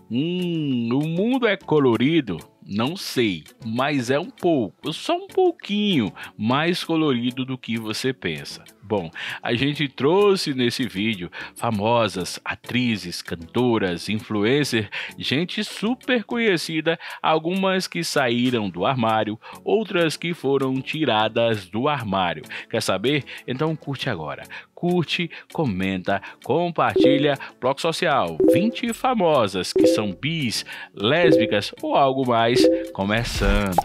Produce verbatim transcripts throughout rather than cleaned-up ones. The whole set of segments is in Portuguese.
Hum, o mundo é colorido? Não sei, mas é um pouco, só um pouquinho mais colorido do que você pensa. Bom, a gente trouxe nesse vídeo famosas atrizes, cantoras, influencers, gente super conhecida, algumas que saíram do armário, outras que foram tiradas do armário. Quer saber? Então curte agora. Curte, comenta, compartilha. Bloco Social, vinte famosas que são bis, lésbicas ou algo mais, começando.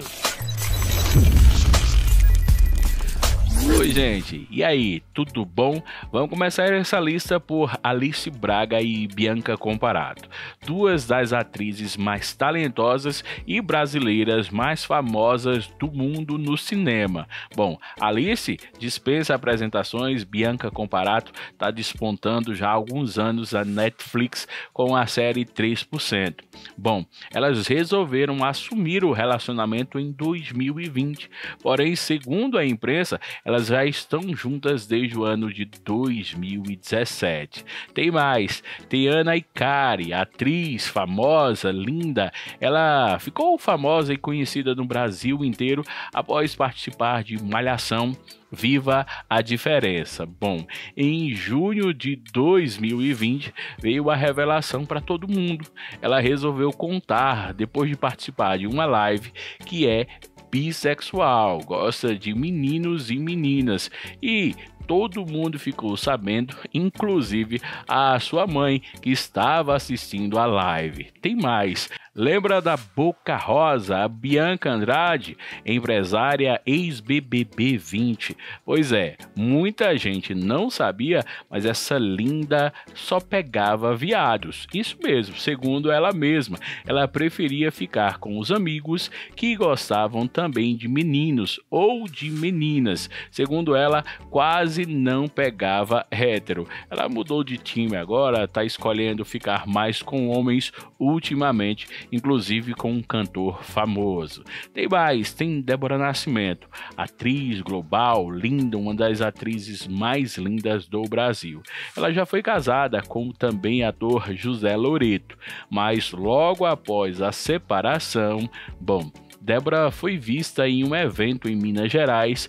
Oi gente, e aí, tudo bom? Vamos começar essa lista por Alice Braga e Bianca Comparato, duas das atrizes mais talentosas e brasileiras mais famosas do mundo no cinema. Bom, Alice dispensa apresentações, Bianca Comparato está despontando já há alguns anos a Netflix com a série três por cento. Bom, elas resolveram assumir o relacionamento em dois mil e vinte, porém, segundo a imprensa, elas já estão juntas desde o ano de dois mil e dezessete. Tem mais, tem Ana Icari, atriz famosa, linda. Ela ficou famosa e conhecida no Brasil inteiro após participar de Malhação. Viva a diferença. Bom, em junho de dois mil e vinte veio a revelação para todo mundo. Ela resolveu contar, depois de participar de uma live, que é bissexual, gosta de meninos e meninas, e todo mundo ficou sabendo, inclusive a sua mãe, que estava assistindo a live. Tem mais. Lembra da Boca Rosa, a Bianca Andrade, empresária ex-B B B vinte? Pois é, muita gente não sabia, mas essa linda só pegava viados. Isso mesmo, segundo ela mesma. Ela preferia ficar com os amigos que gostavam também de meninos ou de meninas. Segundo ela, quase não pegava hétero. Ela mudou de time agora, está escolhendo ficar mais com homens ultimamente, inclusive com um cantor famoso. Tem mais, tem Débora Nascimento, atriz global, linda, uma das atrizes mais lindas do Brasil. Ela já foi casada com o também ator José Loreto, mas logo após a separação, bom, Débora foi vista em um evento em Minas Gerais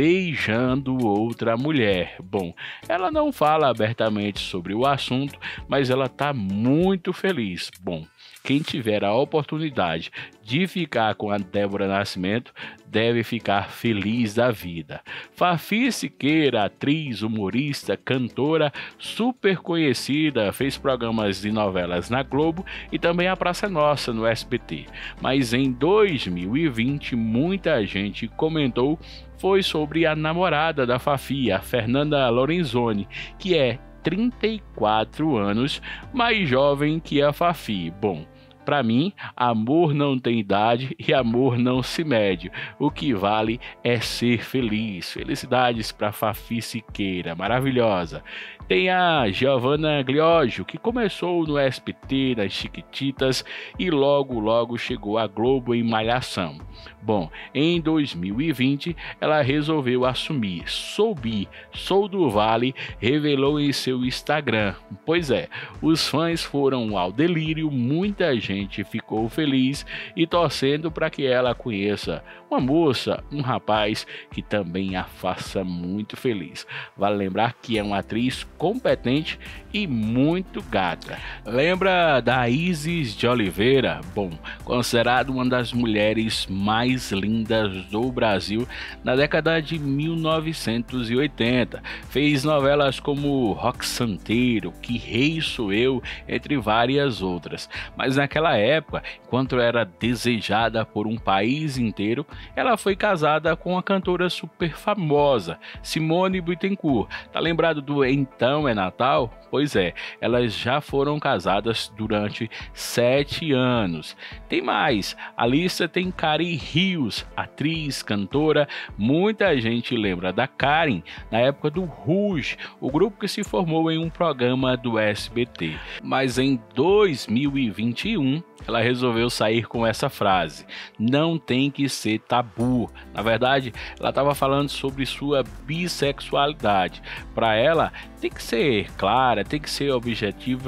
beijando outra mulher. Bom, ela não fala abertamente sobre o assunto, mas ela está muito feliz. Bom, quem tiver a oportunidade de ficar com a Débora Nascimento deve ficar feliz da vida. Fafi Siqueira, atriz, humorista, cantora, super conhecida, fez programas de novelas na Globo e também a Praça é Nossa no S B T. Mas em dois mil e vinte, muita gente comentou foi sobre a namorada da Fafi, a Fernanda Lorenzoni, que é trinta e quatro anos mais jovem que a Fafi. Bom, para mim, amor não tem idade e amor não se mede. O que vale é ser feliz. Felicidades para Fafi Siqueira, maravilhosa. Tem a Giovanna Gliógio, que começou no S B T, nas Chiquititas, e logo logo chegou à Globo em Malhação. Bom, em dois mil e vinte, ela resolveu assumir. Sou bi, sou do Vale, revelou em seu Instagram. Pois é, os fãs foram ao delírio, muita gente ficou feliz e torcendo para que ela conheça uma moça, um rapaz que também a faça muito feliz. Vale lembrar que é uma atriz competente e muito gata. Lembra da Isis de Oliveira? Bom, considerada uma das mulheres mais lindas do Brasil na década de mil novecentos e oitenta. Fez novelas como Rock Santeiro, Que Rei Sou Eu, entre várias outras. Mas naquela época, enquanto era desejada por um país inteiro, ela foi casada com uma cantora super famosa, Simone Bittencourt. Tá lembrado do Então é Natal? Pois é, elas já foram casadas durante sete anos. Tem mais, a lista tem Karen Rios, atriz, cantora. Muita gente lembra da Karen na época do Rouge, o grupo que se formou em um programa do S B T. Mas em dois mil e vinte e um, ela resolveu sair com essa frase: não tem que ser tabu. Na verdade, ela estava falando sobre sua bissexualidade. Para ela, tem que ser clara, tem que ser objetiva, que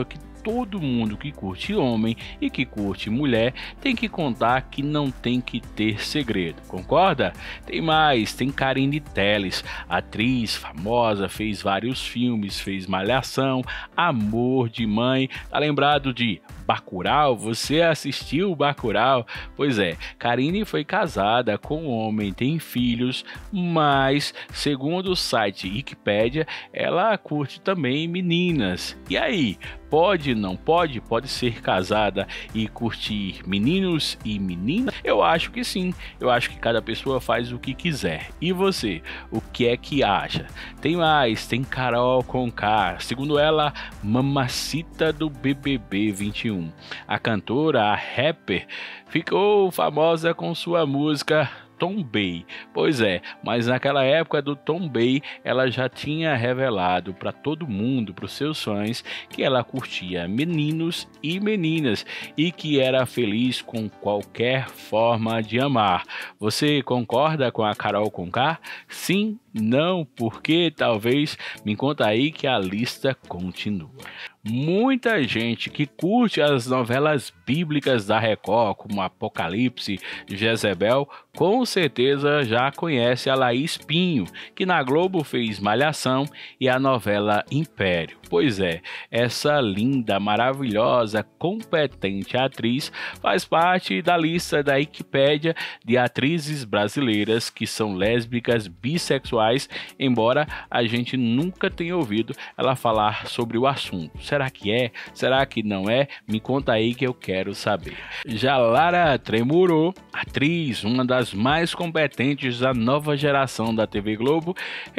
todo mundo que curte homem e que curte mulher tem que contar que não tem que ter segredo, concorda? Tem mais, tem Carine Telles, atriz famosa, fez vários filmes, fez Malhação, Amor de Mãe, tá lembrado de Bacurau? Você assistiu Bacurau? Pois é, Carine foi casada com um homem, tem filhos, mas segundo o site Wikipedia, ela curte também meninas. E aí, pode, não pode? Pode ser casada e curtir meninos e meninas? Eu acho que sim, eu acho que cada pessoa faz o que quiser. E você, o que é que acha? Tem mais, tem Carol Conká, segundo ela, mamacita do B B B vinte e um. A cantora, a rapper, ficou famosa com sua música Tombei. Pois é, mas naquela época do Tombei, ela já tinha revelado para todo mundo, para os seus fãs, que ela curtia meninos e meninas e que era feliz com qualquer forma de amar. Você concorda com a Carol Conká? Sim? Não? Porque talvez? Me conta aí que a lista continua. Muita gente que curte as novelas bíblicas da Record, como Apocalipse, Jezebel, com certeza já conhece a Laís Pinho, que na Globo fez Malhação e a novela Império. Pois é, essa linda, maravilhosa, competente atriz faz parte da lista da Wikipédia de atrizes brasileiras que são lésbicas, bissexuais, embora a gente nunca tenha ouvido ela falar sobre o assunto. Será que é? Será que não é? Me conta aí que eu quero saber. Já Lara Tremorot, atriz, uma das mais competentes da nova geração da T V Globo,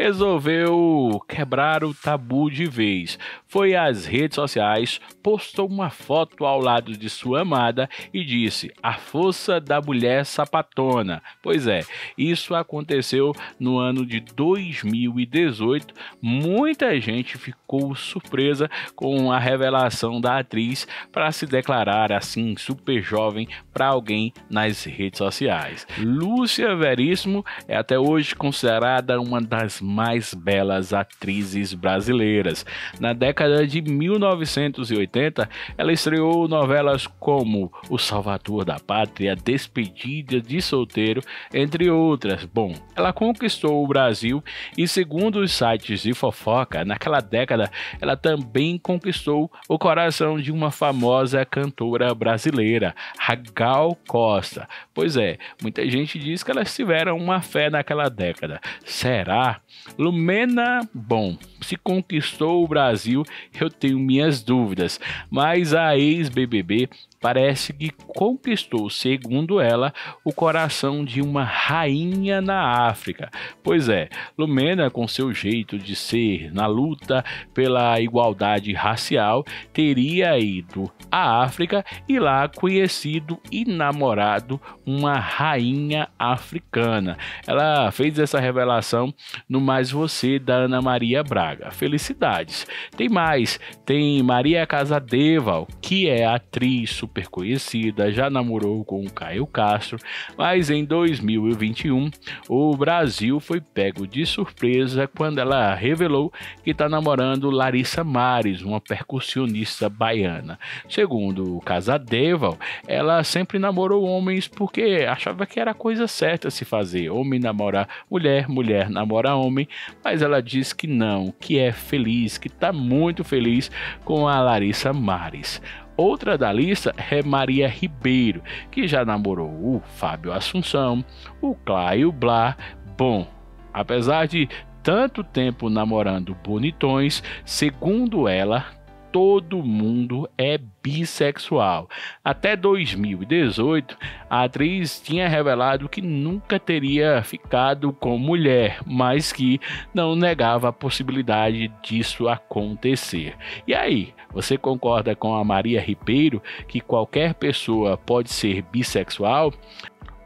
resolveu quebrar o tabu de vez. Foi às redes sociais, postou uma foto ao lado de sua amada e disse: "A força da mulher sapatona". Pois é, isso aconteceu no ano de dois mil e dezoito. Muita gente ficou surpresa com a revelação da atriz para se declarar assim super jovem para alguém nas redes sociais. Lúcia Veríssimo é até hoje considerada uma das mais belas atrizes brasileiras. Na década de mil novecentos e oitenta, ela estreou novelas como O Salvador da Pátria, Despedida de Solteiro, entre outras. Bom, ela conquistou o Brasil e, segundo os sites de fofoca, naquela década ela também conquistou o coração de uma famosa cantora brasileira, a Gal Costa. Pois é, muita gente diz que elas tiveram uma fé naquela década. Será? Lumena, bom, se conquistou o Brasil, eu tenho minhas dúvidas, mas a ex-B B B parece que conquistou, segundo ela, o coração de uma rainha na África. Pois é, Lumena, com seu jeito de ser na luta pela igualdade racial, teria ido à África e lá conhecido e namorado uma rainha africana. Ela fez essa revelação no Mais Você, da Ana Maria Braga. Felicidades! Tem mais, tem Maria Casadeval, que é atriz super conhecida, já namorou com o Caio Castro, mas em dois mil e vinte e um o Brasil foi pego de surpresa quando ela revelou que está namorando Larissa Mares, uma percussionista baiana. Segundo o Casadeval, ela sempre namorou homens porque achava que era a coisa certa a se fazer, homem namora mulher, mulher namora homem, mas ela diz que não, que é feliz, que está muito feliz com a Larissa Mares. Outra da lista é Maria Ribeiro, que já namorou o Fábio Assunção, o Caio Blá. Bom, apesar de tanto tempo namorando bonitões, segundo ela, todo mundo é bissexual. Até dois mil e dezoito, a atriz tinha revelado que nunca teria ficado com mulher, mas que não negava a possibilidade disso acontecer. E aí, você concorda com a Maria Ribeiro que qualquer pessoa pode ser bissexual?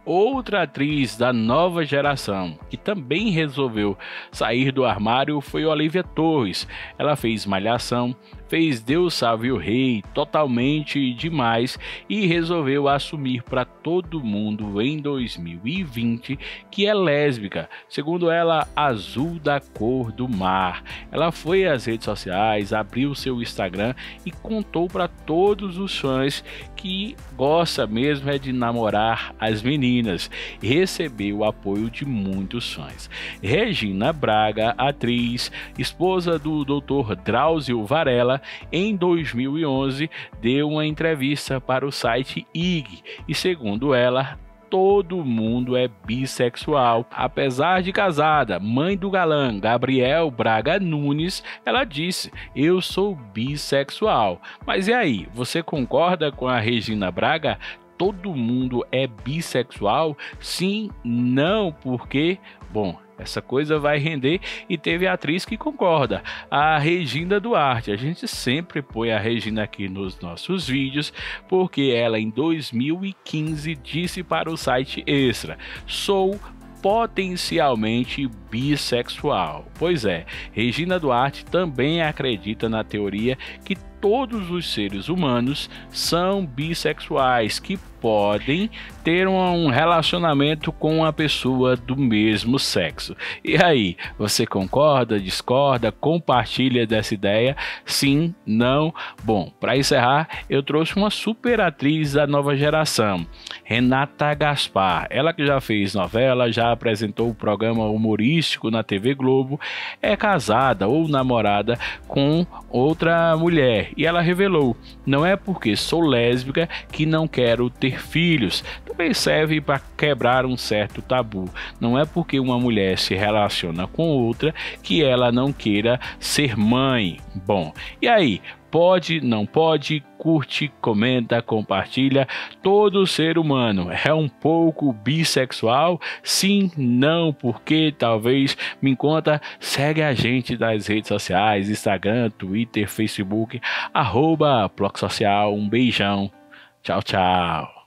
Outra atriz da nova geração que também resolveu sair do armário foi Olivia Torres. Ela fez Malhação, fez Deus Salve o Rei, Totalmente Demais e resolveu assumir para todo mundo em dois mil e vinte que é lésbica, segundo ela, azul da cor do mar. Ela foi às redes sociais, abriu seu Instagram e contou para todos os fãs que gosta mesmo é de namorar as meninas e recebeu o apoio de muitos fãs. Regina Braga, atriz, esposa do doutor Drauzio Varela, em dois mil e onze deu uma entrevista para o site I G e, segundo ela, todo mundo é bissexual. Apesar de casada, mãe do galã Gabriel Braga Nunes, ela disse: eu sou bissexual. Mas e aí, você concorda com a Regina Braga? Todo mundo é bissexual? Sim, não, porque, bom, essa coisa vai render e teve a atriz que concorda, a Regina Duarte. A gente sempre põe a Regina aqui nos nossos vídeos, porque ela em dois mil e quinze disse para o site Extra: sou potencialmente bissexual. Pois é, Regina Duarte também acredita na teoria que todos os seres humanos são bissexuais, que podem ter um relacionamento com uma pessoa do mesmo sexo. E aí, você concorda, discorda, compartilha dessa ideia? Sim, não? Bom, para encerrar, eu trouxe uma super atriz da nova geração, Renata Gaspar. Ela que já fez novela, já apresentou o programa humorístico na T V Globo, é casada ou namorada com outra mulher. E ela revelou: não é porque sou lésbica que não quero ter filhos. Também serve para quebrar um certo tabu. Não é porque uma mulher se relaciona com outra que ela não queira ser mãe. Bom, e aí? Pode, não pode? Curte, comenta, compartilha. Todo ser humano é um pouco bissexual? Sim, não, porque talvez? Me conta. Segue a gente nas redes sociais, Instagram, Twitter, Facebook, arroba Bloco Social. Um beijão. Tchau, tchau.